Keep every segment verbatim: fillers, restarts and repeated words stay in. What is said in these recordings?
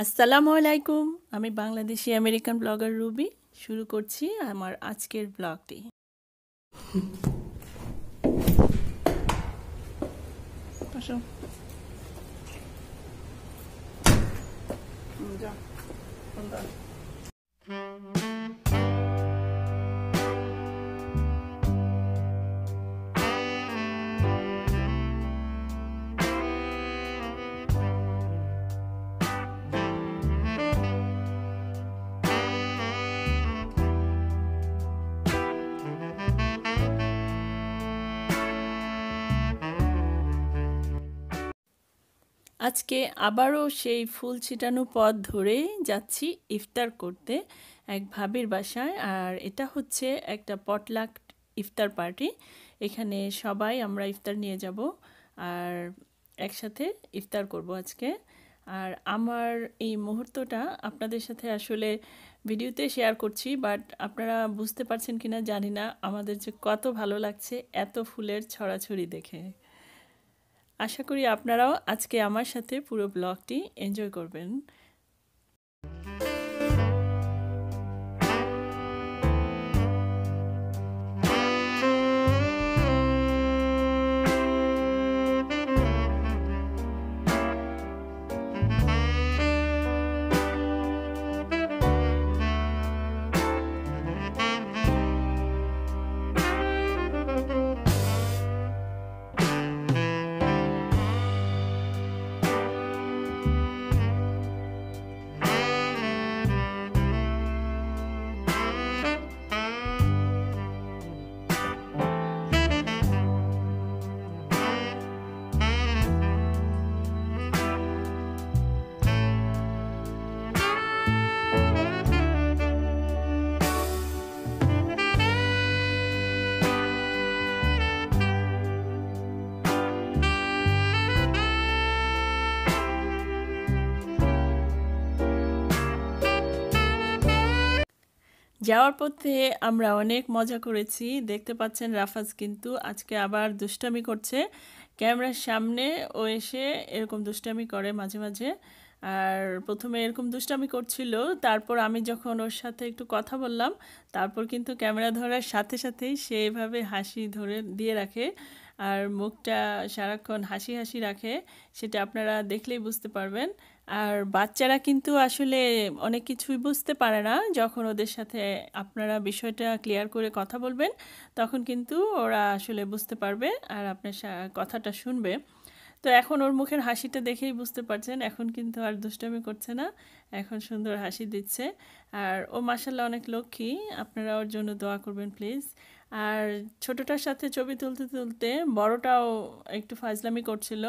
আসসালামু আলাইকুম। আমি বাংলাদেশি আমেরিকান ব্লগার রুবি। শুরু করছি আমার আজকের ব্লগটি। আসো। যাও। আজকে আবারও সেই ফুল ছিটানো পথ ধরে যাচ্ছি ইফতার করতে এক ভাবির বাসায়। আর এটা হচ্ছে একটা পটলাক ইফতার পার্টি। এখানে সবাই আমরা ইফতার নিয়ে যাব আর একসাথে ইফতার করব আজকে। আর আমার এই মুহূর্তটা আপনাদের সাথে আসলে ভিডিওতে শেয়ার করছি, বাট আপনারা বুঝতে পারছেন কিনা জানি না আমাদের যে কত ভালো লাগছে এত ফুলের ছড়াছড়ি দেখে। আশা করি আপনারাও আজকে আমার সাথে পুরো ব্লগটি এনজয় করবেন। যাওয়ার পথে আমরা অনেক মজা করেছি। দেখতে পাচ্ছেন রাফাজ কিন্তু আজকে আবার দুষ্টামি করছে ক্যামেরার সামনে। ও এসে এরকম দুষ্টামি করে মাঝে মাঝে। আর প্রথমে এরকম দুষ্টামি করছিল, তারপর আমি যখন ওর সাথে একটু কথা বললাম তারপর কিন্তু ক্যামেরা ধরার সাথে সাথেই সে এভাবে হাসি ধরে দিয়ে রাখে আর মুখটা সারাক্ষণ হাসি হাসি রাখে, সেটা আপনারা দেখলেই বুঝতে পারবেন। আর বাচ্চারা কিন্তু আসলে অনেক কিছুই বুঝতে পারে না, যখন ওদের সাথে আপনারা বিষয়টা ক্লিয়ার করে কথা বলবেন তখন কিন্তু ওরা আসলে বুঝতে পারবে আর আপনার কথাটা শুনবে। তো এখন ওর মুখের হাসিটা দেখেই বুঝতে পারছেন এখন কিন্তু আর দুষ্টামি করছে না, এখন সুন্দর হাসি দিচ্ছে। আর ও মাশাআল্লাহ অনেক লক্ষ্মী, আপনারা ওর জন্য দোয়া করবেন প্লিজ। আর ছোটটার সাথে ছবি তুলতে তুলতে বড়টাও একটু ফাজলামি করছিল।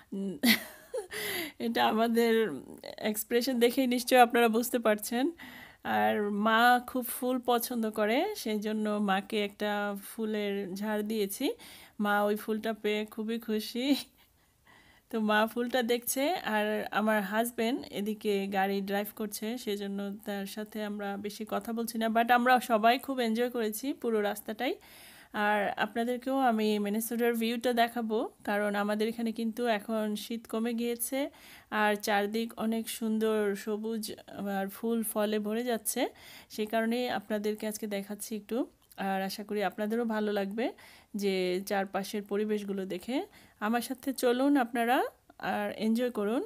এটা আমাদের এক্সপ্রেশন দেখেই নিশ্চয়ই আপনারা বুঝতে পারছেন। আর মা খুব ফুল পছন্দ করে, সেই জন্য মাকে একটা ফুলের ঝাড় দিয়েছি। মা ওই ফুলটা পেয়ে খুবই খুশি। তো মা ফুলটা দেখছে আর আমার হাজবেন্ড এদিকে গাড়ি ড্রাইভ করছে, সেজন্য তার সাথে আমরা বেশি কথা বলছি না, বাট আমরা সবাই খুব এনজয় করেছি পুরো রাস্তাটাই। আর আপনাদেরকেও আমি মিনেসোটার ভিউটা দেখাবো, কারণ আমাদের এখানে কিন্তু এখন শীত কমে গিয়েছে আর চারদিক অনেক সুন্দর সবুজ আর ফুল ফলে ভরে যাচ্ছে, সেই কারণেই আপনাদেরকে আজকে দেখাচ্ছি একটু। আর আশা করি আপনাদেরও ভালো লাগবে যে চারপাশের পরিবেশগুলো দেখে। আমার সাথে চলুন আপনারা আর এনজয় করুন।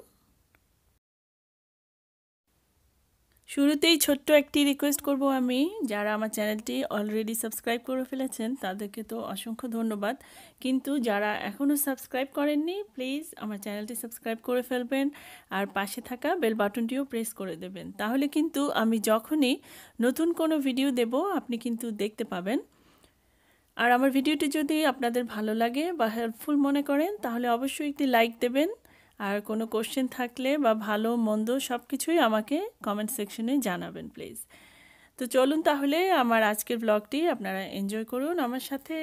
শুরুতেই ছোট্ট একটি রিকোয়েস্ট করব আমি, যারা আমার চ্যানেলটি অলরেডি সাবস্ক্রাইব করে ফেলেছেন তাদেরকে তো অসংখ্য ধন্যবাদ, কিন্তু যারা এখনও সাবস্ক্রাইব করেননি প্লিজ আমার চ্যানেলটি সাবস্ক্রাইব করে ফেলবেন আর পাশে থাকা বেল বাটনটিও প্রেস করে দেবেন, তাহলে কিন্তু আমি যখনই নতুন কোনো ভিডিও দেব আপনি কিন্তু দেখতে পাবেন। আর আমার ভিডিওটি যদি আপনাদের ভালো লাগে বা হেল্পফুল মনে করেন তাহলে অবশ্যই একটি লাইক দেবেন। আর কোনো কোশ্চেন থাকলে বা ভালো মন্দ সব কিছুই আমাকে কমেন্ট সেকশনে জানাবেন প্লিজ। তো চলুন তাহলে আমার আজকের ব্লগটি আপনারা এনজয় করুন আমার সাথে।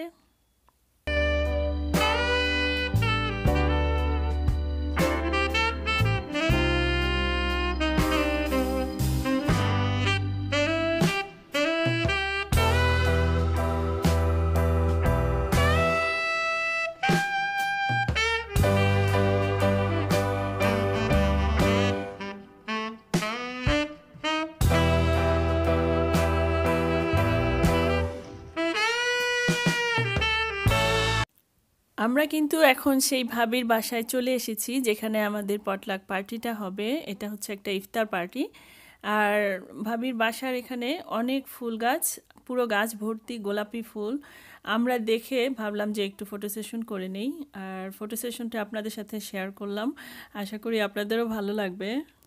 আমরা কিন্তু এখন সেই ভাবির বাসায় চলে এসেছি যেখানে আমাদের পটলাক পার্টিটা হবে। এটা হচ্ছে একটা ইফতার পার্টি। আর ভাবির বাসার এখানে অনেক ফুল গাছ, পুরো গাছ ভর্তি গোলাপি ফুল। আমরা দেখে ভাবলাম যে একটু ফটো সেশন করে নেই, আর ফটো সেশনটা আপনাদের সাথে শেয়ার করলাম। আশা করি আপনাদেরও ভালো লাগবে।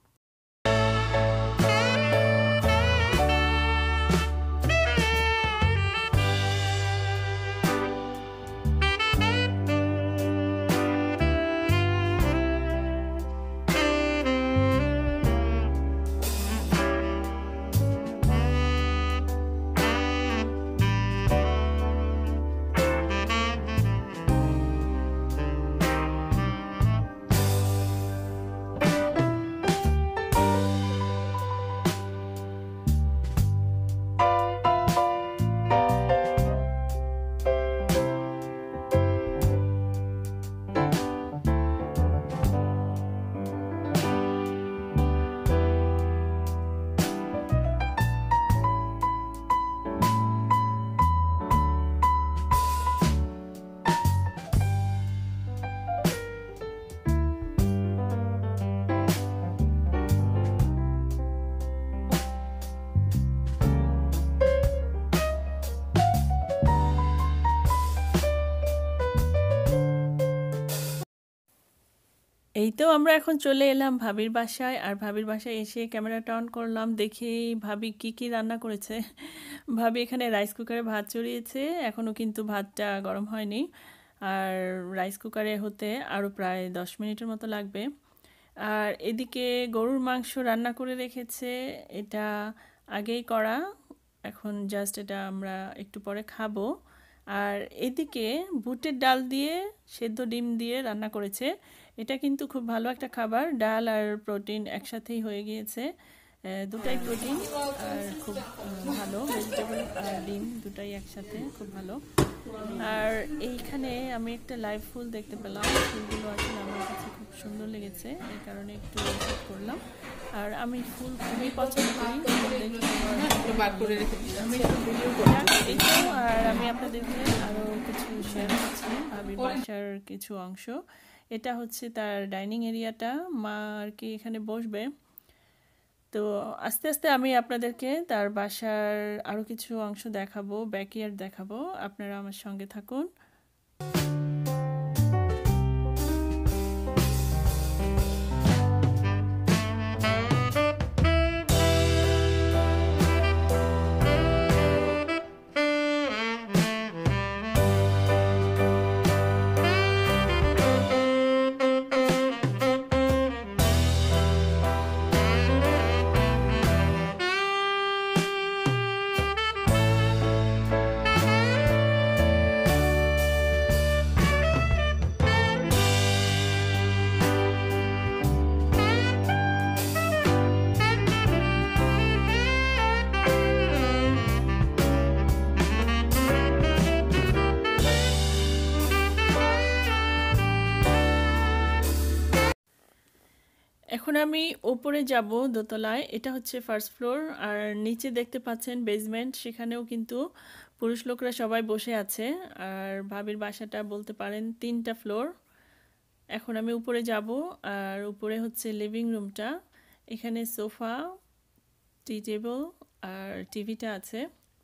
এই তো আমরা এখন চলে এলাম ভাবির বাসায়। আর ভাবির বাসায় এসে ক্যামেরাটা অন করলাম, দেখি ভাবি কি কি রান্না করেছে। ভাবি এখানে রাইস কুকারে ভাত চড়িয়েছে, এখনও কিন্তু ভাতটা গরম হয়নি। আর রাইস কুকারে হতে আরও প্রায় দশ মিনিটের মতো লাগবে। আর এদিকে গরুর মাংস রান্না করে রেখেছে, এটা আগেই করা, এখন জাস্ট এটা আমরা একটু পরে খাবো। আর এদিকে বুটের ডাল দিয়ে সেদ্ধ ডিম দিয়ে রান্না করেছে। এটা কিন্তু খুব ভালো একটা খাবার, ডাল আর প্রোটিন একসাথেই হয়ে গিয়েছে। দুটাই প্রোটিন আর খুব ভালো, ভেজিটেবল আর ডিম দুটাই একসাথে খুব ভালো। আর এইখানে আমি একটা লাইভ ফুল দেখতে পেলাম, ফুলগুলো আসলে আমার কাছে খুব সুন্দর লেগেছে, এই কারণে একটু শ্যুট করলাম। আর আমি ফুল খুবই পছন্দ করি, আমি একটু ভিডিও করলাম। আর আমি আপনাদেরকে আরও কিছু শেয়ার করছি ভাবির বাসার কিছু অংশ। এটা হচ্ছে তার ডাইনিং এরিয়াটা, মা আর কি এখানে বসবে। তো আস্তে আস্তে আমি আপনাদেরকে তার বাসার আরও কিছু অংশ দেখাবো, ব্যাকইয়ার্ড দেখাবো, আপনারা আমার সঙ্গে থাকুন। এখন আমি ওপরে যাব দোতলায়, এটা হচ্ছে ফার্স্ট ফ্লোর। আর নিচে দেখতে পাচ্ছেন বেসমেন্ট, সেখানেও কিন্তু পুরুষ লোকরা সবাই বসে আছে। আর ভাবির বাসাটা বলতে পারেন তিনটা ফ্লোর। এখন আমি উপরে যাব, আর উপরে হচ্ছে লিভিং রুমটা, এখানে সোফা, টি টেবিল আর টিভিটা আছে।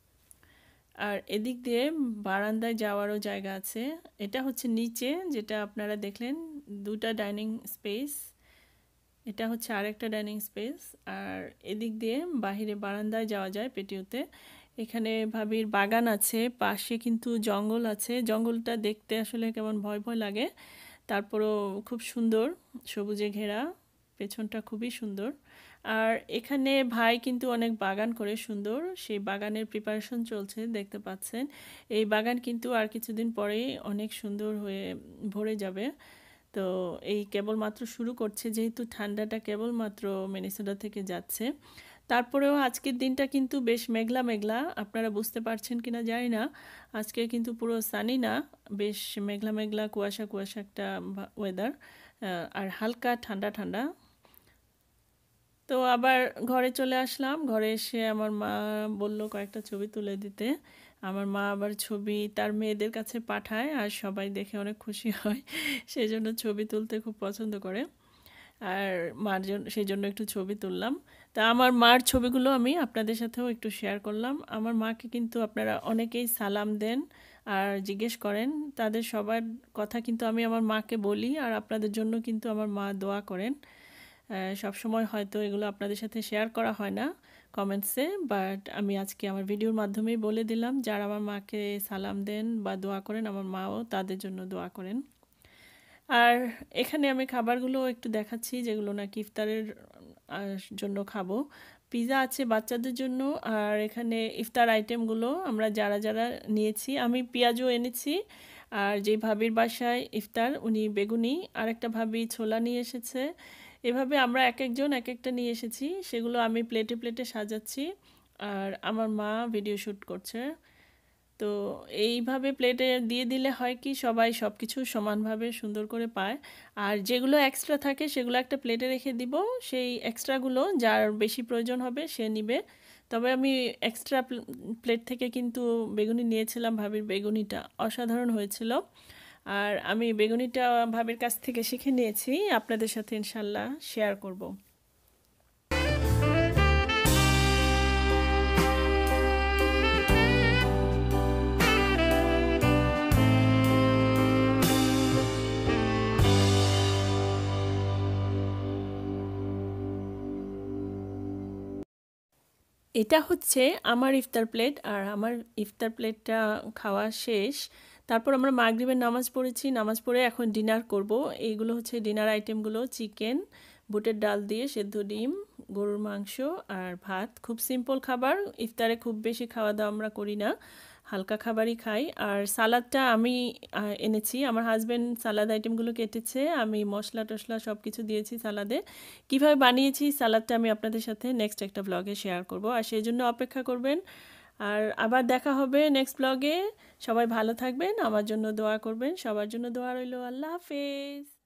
আর এদিক দিয়ে বারান্দায় যাওয়ারও জায়গা আছে। এটা হচ্ছে নিচে, যেটা আপনারা দেখলেন দুটা ডাইনিং স্পেস, এটা হচ্ছে আরেকটা ডাইনিং স্পেস। আর এদিক দিয়ে বাহিরে বারান্দায় যাওয়া যায় পেটিওতে। এখানে ভাবির বাগান আছে, পাশে কিন্তু জঙ্গল আছে, জঙ্গলটা দেখতে আসলে কেমন ভয় ভয় লাগে, তারপরও খুব সুন্দর, সবুজে ঘেরা, পেছনটা খুবই সুন্দর। আর এখানে ভাই কিন্তু অনেক বাগান করে সুন্দর, সেই বাগানের প্রিপারেশন চলছে দেখতে পাচ্ছেন। এই বাগান কিন্তু আর কিছুদিন পরেই অনেক সুন্দর হয়ে ভরে যাবে। তো এই কেবলমাত্র শুরু করছে, যেহেতু ঠান্ডাটা কেবলমাত্র মিনেসোটা থেকে যাচ্ছে। তারপরেও আজকের দিনটা কিন্তু বেশ মেঘলা মেঘলা, আপনারা বুঝতে পারছেন কিনা জানি না, আজকে কিন্তু পুরো সানি না, বেশ মেঘলা মেঘলা কুয়াশা কুয়াশা একটা ওয়েদার, আর হালকা ঠান্ডা ঠান্ডা। তো আবার ঘরে চলে আসলাম, ঘরে এসে আমার মা বলল কয়েকটা ছবি তুলে দিতে। আমার মা আবার ছবি তার মেয়েদের কাছে পাঠায় আর সবাই দেখে অনেক খুশি হয়, সেই জন্য ছবি তুলতে খুব পছন্দ করে। আর মার জন্য সেই জন্য একটু ছবি তুললাম। তা আমার মার ছবিগুলো আমি আপনাদের সাথেও একটু শেয়ার করলাম। আমার মাকে কিন্তু আপনারা অনেকেই সালাম দেন আর জিজ্ঞেস করেন, তাদের সবার কথা কিন্তু আমি আমার মাকে বলি আর আপনাদের জন্য কিন্তু আমার মা দোয়া করেন। সব সময় হয়তো এগুলো আপনাদের সাথে শেয়ার করা হয় না কমেন্টসে, বাট আমি আজকে আমার ভিডিওর মাধ্যমেই বলে দিলাম, যারা আমার মাকে সালাম দেন বা দোয়া করেন আমার মাও তাদের জন্য দোয়া করেন। আর এখানে আমি খাবারগুলো একটু দেখাচ্ছি যেগুলো নাকি ইফতারের জন্য খাবো। পিৎজা আছে বাচ্চাদের জন্য, আর এখানে ইফতার আইটেমগুলো আমরা যারা যারা নিয়েছি, আমি পেঁয়াজও এনেছি। আর যে ভাবির বাসায় ইফতার উনি বেগুনি, আর একটা ভাবি ছোলা নিয়ে এসেছে। এভাবে আমরা এক একজন এক একটা নিয়ে এসেছি, সেগুলো আমি প্লেটে প্লেটে সাজাচ্ছি আর আমার মা ভিডিও শ্যুট করছে। তো এইভাবে প্লেটে দিয়ে দিলে হয় কি সবাই সব কিছু সমানভাবে সুন্দর করে পায়। আর যেগুলো এক্সট্রা থাকে সেগুলো একটা প্লেটে রেখে দিব, সেই এক্সট্রাগুলো যার বেশি প্রয়োজন হবে সে নিবে। তবে আমি এক্সট্রা প্লেট থেকে কিন্তু বেগুনি নিয়েছিলাম, ভাবির বেগুনিটা অসাধারণ হয়েছিল। আর আমি বেগুনিটা ভাবির কাছ থেকে শিখে নিয়েছি, আপনাদের সাথে ইনশাল্লাহ শেয়ার করব। এটা হচ্ছে আমার ইফতার প্লেট, আর আমার ইফতার প্লেটটা খাওয়া শেষ। তারপর আমরা মাগরিবের নামাজ পড়েছি, নামাজ পড়ে এখন ডিনার করব। এইগুলো হচ্ছে ডিনার আইটেমগুলো, চিকেন, বুটের ডাল দিয়ে সেদ্ধ ডিম, গরুর মাংস আর ভাত। খুব সিম্পল খাবার, ইফতারে খুব বেশি খাওয়া দাওয়া আমরা করি না, হালকা খাবারই খাই। আর সালাদটা আমি এনেছি, আমার হাজব্যান্ড সালাদ আইটেমগুলো কেটেছে, আমি মশলা টশলা সব কিছু দিয়েছি সালাদে। কিভাবে বানিয়েছি সালাদটা আমি আপনাদের সাথে নেক্সট একটা ব্লগে শেয়ার করব, আর সেই জন্য অপেক্ষা করবেন। আর আবার দেখা হবে নেক্সট ব্লগে। সবাই ভালো থাকবেন, আমার জন্য দোয়া করবেন, সবার জন্য দোয়া রইল। আল্লাহ হাফেজ।